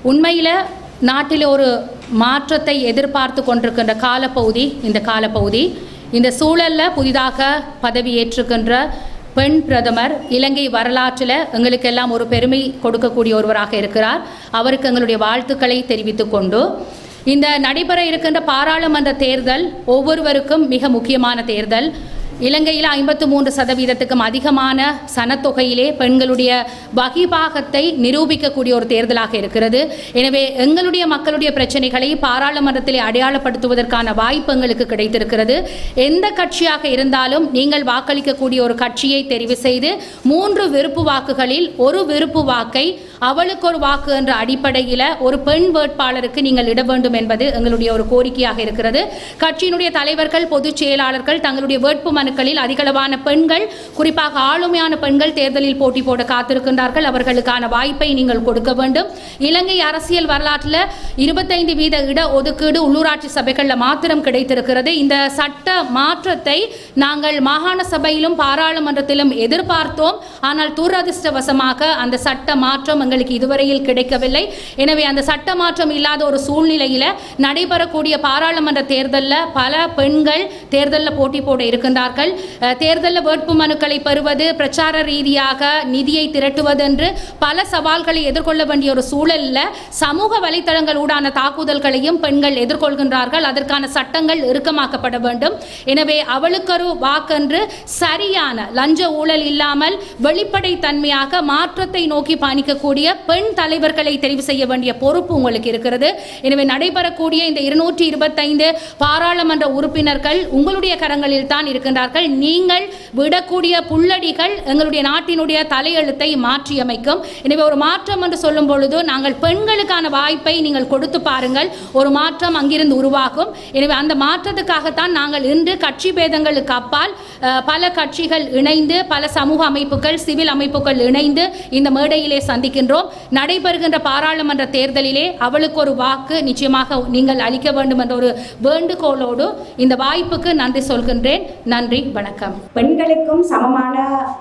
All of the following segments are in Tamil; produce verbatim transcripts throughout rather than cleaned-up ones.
உண்மையில் நாட்டில் ஒரு மாற்றத்தை எதிர்பார்த்து கொண்டிருக்கின்ற காலப்பகுதி இந்த காலப்பகுதி. இந்த சூழலில் புதிதாக பதவியேற்றுக்கின்ற பெண் பிரதமர் இலங்கை வரலாற்றில் எங்களுக்கெல்லாம் ஒரு பெருமை கொடுக்கக்கூடிய ஒருவராக இருக்கிறார். அவருக்கு எங்களுடைய வாழ்த்துக்களை தெரிவித்து கொண்டு, இந்த நடைபெற இருக்கின்ற பாராளுமன்ற தேர்தல் ஒவ்வொருவருக்கும் மிக முக்கியமான தேர்தல். இலங்கையில் ஐம்பத்து மூன்று சதவீதத்துக்கும் அதிகமான சனத்தொகையிலே பெண்களுடைய வகிபாகத்தை நிரூபிக்கக்கூடிய ஒரு தேர்தலாக இருக்கிறது. எனவே எங்களுடைய மக்களுடைய பிரச்சனைகளை பாராளுமன்றத்திலே அடையாளப்படுத்துவதற்கான வாய்ப்பு எங்களுக்கு கிடைத்திருக்கிறது. எந்த கட்சியாக இருந்தாலும் நீங்கள் வாக்களிக்கக்கூடிய ஒரு கட்சியை தெரிவு செய்து மூன்று விருப்பு வாக்குகளில் ஒரு விருப்பு வாக்கை அவளுக்கு ஒரு வாக்கு என்ற அடிப்படையில் ஒரு பெண் வேட்பாளருக்கு நீங்கள் இட வேண்டும் என்பது எங்களுடைய ஒரு கோரிக்கையாக இருக்கிறது. கட்சியினுடைய தலைவர்கள், பொதுச் செயலாளர்கள் தங்களுடைய வேட்பு மனுக்களில் அதிகளவான பெண்கள், குறிப்பாக ஆளுமையான பெண்கள் தேர்தலில் போட்டி போட காத்திருக்கின்றார்கள். அவர்களுக்கான வாய்ப்பை நீங்கள் கொடுக்க வேண்டும். இலங்கை அரசியல் வரலாற்றில் இருபத்தைந்து வீத இட ஒதுக்கீடு உள்ளூராட்சி சபைகளில் மாத்திரம் கிடைத்திருக்கிறது. இந்த சட்ட மாற்றத்தை நாங்கள் மாகாண சபையிலும் பாராளுமன்றத்திலும் எதிர்பார்த்தோம். ஆனால் துரதிர்ஷ்டவசமாக அந்த சட்ட மாற்றம் எங்களுக்கு இதுவரையில் கிடைக்கவில்லை. எனவே அந்த சட்ட மாற்றம் இல்லாத ஒரு சூழ்நிலையில் நடைபெறக்கூடிய பாராளுமன்ற தேர்தலில் பல பெண்கள் தேர்தலில் போட்டி போட இருக்கின்றார்கள். தேர்தலில் வேட்பு மனுக்களை பெறுவது, பிரச்சார ரீதியாக நிதியை திரட்டுவது என்று பல சவால்களை எதிர்கொள்ள வேண்டிய ஒரு சூழலில் சமூக வலைத்தளங்கள் ஊடான தாக்குதல்களையும் பெண்கள் எதிர்கொள்கின்றார்கள். அதற்கான சட்டங்கள் இறுக்கமாக்கப்பட வேண்டும். எனவே அவளுக்கொரு வாக்கென்று சரியான லஞ்ச ஊழல் இல்லாமல் வெளிப்படை தன்மையாக மாற்றத்தை நோக்கி பயணிக்கக்கூடிய பெண் தலைவர்களை தெரிவு செய்ய வேண்டிய பொறுப்பு உங்களுக்கு இருக்கிறது. எனவே நடைபெறக்கூடிய இந்த இருநூற்றி இருபத்தைந்து பாராளுமன்ற உறுப்பினர்கள் உங்களுடைய கரங்களில் தான் இருக்கின்றார்கள். நீங்கள் விடக்கூடிய புல்லடிகள் எங்களுடைய நாட்டினுடைய தலையெழுத்தை மாற்றியமைக்கும். எனவே ஒரு மாற்றம் என்று சொல்லும் பொழுது நாங்கள் பெண்களுக்கான வாய்ப்பை நீங்கள் கொடுத்து பாருங்கள், ஒரு மாற்றம் அங்கிருந்து உருவாகும். எனவே அந்த மாற்றத்துக்காகத்தான் நாங்கள் இன்று கட்சி பேதங்களுக்கு அப்பால் பல கட்சிகள் இணைந்து, பல சமூக அமைப்புகள், சிவில் அமைப்புகள் இணைந்து இந்த மேடையிலே சந்திக்கின்றோம். நடைபெறுகின்ற பாராளுமன்ற தேர்தலிலே அவளுக்கு ஒரு வாக்கு நிச்சயமாக நீங்கள் அளிக்க வேண்டும் என்ற ஒரு வேண்டுகோளோடு இந்த வாய்ப்புக்கு நன்றி சொல்கின்றேன். நன்றி, வணக்கம். பெண்களுக்கும் சமமான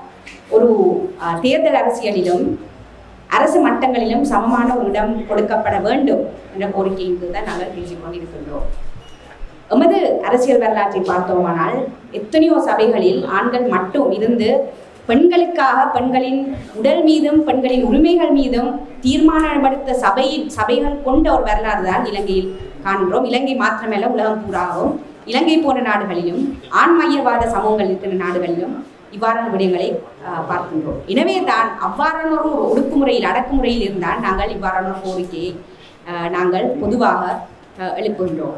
ஒரு தேர்தல் அரசியலிலும் அரசு மட்டங்களிலும் சமமான ஒரு இடம் கொடுக்கப்பட வேண்டும் என்ற கோரிக்கையின் தான் நாங்கள் பேசிக்கொண்டிருக்கின்றோம். எமது அரசியல் வரலாற்றை பார்த்தோமானால் எத்தனையோ சபைகளில் ஆண்கள் மட்டும் இருந்து பெண்களுக்காக, பெண்களின் உடல் மீதும் பெண்களின் உரிமைகள் மீதும் தீர்மானப்படுத்த சபையில் சபைகள் கொண்ட ஒரு வரலாறு தான் இலங்கையில் காண்கிறோம். இலங்கை மாத்திரமல்ல, உலகம் பூராகவும் இலங்கை போன்ற நாடுகளிலும் ஆண் மையவாத சமூகங்கள் இருக்கிற நாடுகளிலும் இவ்வாறான விடயங்களை பார்க்கின்றோம். எனவே தான் அவ்வாறான ஒரு ஒடுக்குமுறையில் அடக்குமுறையில் இருந்தால் நாங்கள் இவ்வாறான ஒரு கோரிக்கையை நாங்கள் பொதுவாக எழுப்புகின்றோம்.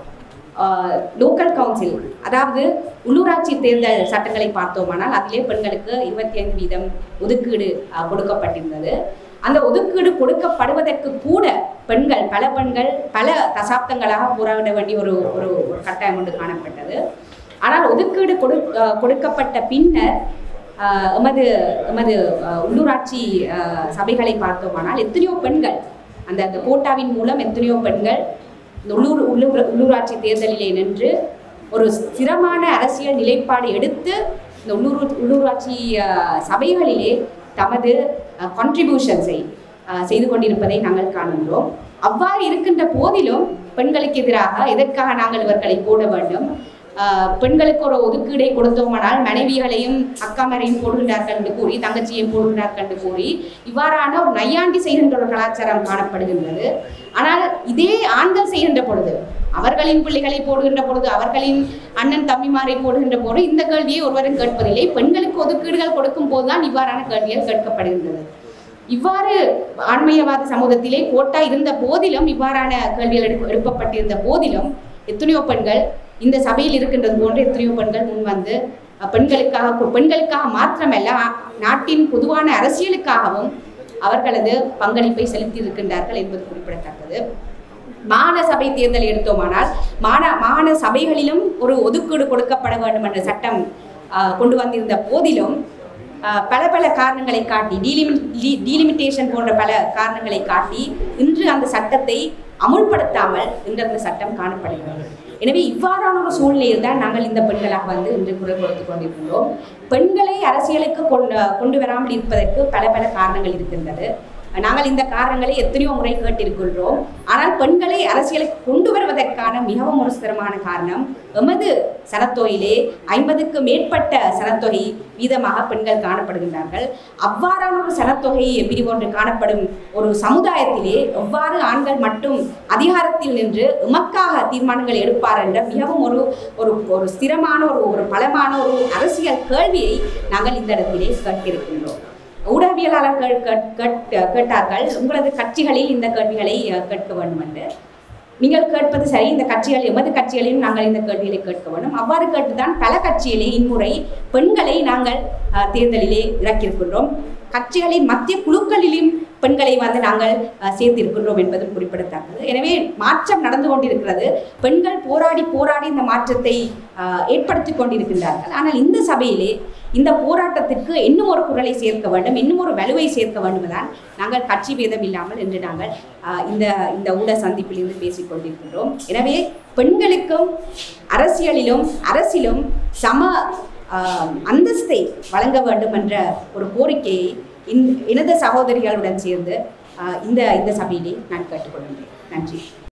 லோக்கல் கவுன்சில், அதாவது உள்ளூராட்சி தேர்தல் சட்டங்களை பார்த்தோமானால் அதிலே பெண்களுக்கு இருபத்தி ஐந்து வீதம் ஒதுக்கீடு கொடுக்கப்பட்டிருந்தது. அந்த ஒதுக்கீடு கொடுக்கப்படுவதற்கு கூட பெண்கள், பல பெண்கள் பல தசாப்தங்களாக போராட வேண்டிய ஒரு ஒரு கட்டாயம் ஒன்று காணப்பட்டது. ஆனால் ஒதுக்கீடு கொடு கொடுக்கப்பட்ட பின்னர் எமது எமது உள்ளூராட்சி சபைகளை பார்த்தோமானால் எத்தனையோ பெண்கள் அந்த அந்த கோட்டாவின் மூலம் எத்தனையோ பெண்கள் இந்த உள்ளூர் உள்ளூர் உள்ளூராட்சி தேர்தலிலே நின்று ஒரு ஸ்திரமான அரசியல் நிலைப்பாடு எடுத்து இந்த உள்ளூர் உள்ளூராட்சி சபைகளிலே தமது கான்ட்ரிபியூஷன்ஸை செய்து கொண்டிருப்பதை நாங்கள் காணுகிறோம். அவ்வாறு இருக்கின்ற போதிலும் பெண்களுக்கு எதிராக எதற்காக நாங்கள் இவர்களை போட வேண்டும், பெண்களுக்கு ஒரு ஒதுக்கீடை கொடுத்தோமானால் மனைவிகளையும் அக்காமரையும் போடுகின்றார்கள் என்று கூறி, தங்கச்சியையும் போடுகின்றார்கள் என்று கூறி இவ்வாறான ஒரு நையாண்டி செய்கின்ற ஒரு கலாச்சாரம் காணப்படுகின்றது. ஆனால் இதே ஆண்கள் செய்கின்ற பொழுது, அவர்களின் பிள்ளைகளை போடுகின்ற பொழுது, அவர்களின் அண்ணன் தம்பிமாரை போடுகின்ற போது இந்த கேள்வியை ஒருவரும் கேட்பதில்லை. பெண்களுக்கு ஒதுக்கீடுகள் கொடுக்கும் போதுதான் இவ்வாறான கேள்விகள் கேட்கப்படுகின்றது. இவ்வாறு ஆண்மையவாத சமூகத்திலே கோட்டா இருந்த போதிலும், இவ்வாறான கேள்விகள் எடுப்பு எழுப்பப்பட்டிருந்த போதிலும் எத்தனையோ பெண்கள் இந்த சபையில் இருக்கின்றது போன்று எத்தனையோ பெண்கள் முன் வந்து பெண்களுக்காக பெண்களுக்காக மாத்திரமல்ல நாட்டின் பொதுவான அரசியலுக்காகவும் அவர்களது பங்களிப்பை செலுத்தி இருக்கின்றார்கள் என்பது குறிப்பிடத்தக்கது. மாகாண சபை தேர்தல் எடுத்தோமானால் மாந மாகாண சபைகளிலும் ஒரு ஒதுக்கீடு கொடுக்கப்பட வேண்டும் என்ற சட்டம் கொண்டு வந்திருந்த போதிலும் பல பல காரணங்களை காட்டி, டீலிமி டீலிமிட்டேஷன் போன்ற பல காரணங்களை காட்டி இன்று அந்த சட்டத்தை அமுல்படுத்தாமல் இன்று அந்த சட்டம் காணப்படுகிறது. எனவே இவ்வாறான ஒரு சூழ்நிலையில் தான் நாங்கள் இந்த பெண்களாக வந்து இன்று குரல் கொடுத்து கொண்டிருக்கின்றோம். பெண்களை அரசியலுக்கு கொண்டு கொண்டு வராமல் இருப்பதற்கு பல பல காரணங்கள் இருக்கின்றது. நாங்கள் இந்த காரணங்களை எத்தனையோ முறை கேட்டிருக்கின்றோம். ஆனால் பெண்களை அரசியலுக்கு கொண்டு வருவதற்கான மிகவும் ஒரு ஸ்திரமான காரணம் எமது சனத்தொகையிலே ஐம்பதுக்கு மேற்பட்ட சனத்தொகை வீதமாக பெண்கள் காணப்படுகின்றார்கள். அவ்வாறான ஒரு சனத்தொகை பிரிவொன்று காணப்படும் ஒரு சமுதாயத்திலே எவ்வாறு ஆண்கள் மட்டும் அதிகாரத்தில் நின்று எமக்காக தீர்மானங்கள் எடுப்பார் என்ற மிகவும் ஒரு ஒரு ஒரு ஸ்திரமான ஒரு ஒரு பலமான ஒரு அரசியல் கேள்வியை நாங்கள் இந்த இடத்திலே கேட்டிருக்கின்றோம். ஊடகவியலாளர்கள் கேட்டார்கள், உங்களது கட்சிகளில் இந்த கேள்விகளை கேட்க வேண்டும் என்று. நீங்கள் கேட்பது சரி, இந்த கட்சிகள் எமது கட்சிகளிலும் நாங்கள் இந்த கேள்விகளை கேட்க வேண்டும். அவ்வாறு கேட்டுதான் பல கட்சியிலே இம்முறை பெண்களை நாங்கள் தேர்தலிலே இறக்கியிருக்கின்றோம். கட்சிகளின் மத்திய குழுக்களிலும் பெண்களை வந்து நாங்கள் சேர்த்திருக்கின்றோம் என்பதும் குறிப்பிடத்தக்கது. எனவே மாற்றம் நடந்து கொண்டிருக்கிறது. பெண்கள் போராடி போராடி இந்த மாற்றத்தை ஏற்படுத்தி கொண்டிருக்கின்றார்கள். ஆனால் இந்த சபையிலே இந்த போராட்டத்திற்கு இன்னும் ஒரு குரலை சேர்க்க வேண்டும், இன்னும் ஒரு வலுவை சேர்க்க வேண்டும் தான் நாங்கள் கட்சி பேதம் இல்லாமல் என்று நாங்கள் இந்த இந்த ஊடக சந்திப்பில் இருந்து பேசிக் கொண்டிருக்கின்றோம். எனவே பெண்களுக்கும் அரசியலிலும் அரசிலும் சம அந்தஸ்தை வழங்க வேண்டும் என்ற ஒரு கோரிக்கையை எனது சகோதரிகளுடன் சேர்ந்து இந்த இந்த சபையிலே நான் கேட்டுக்கொள்கின்றேன். நன்றி.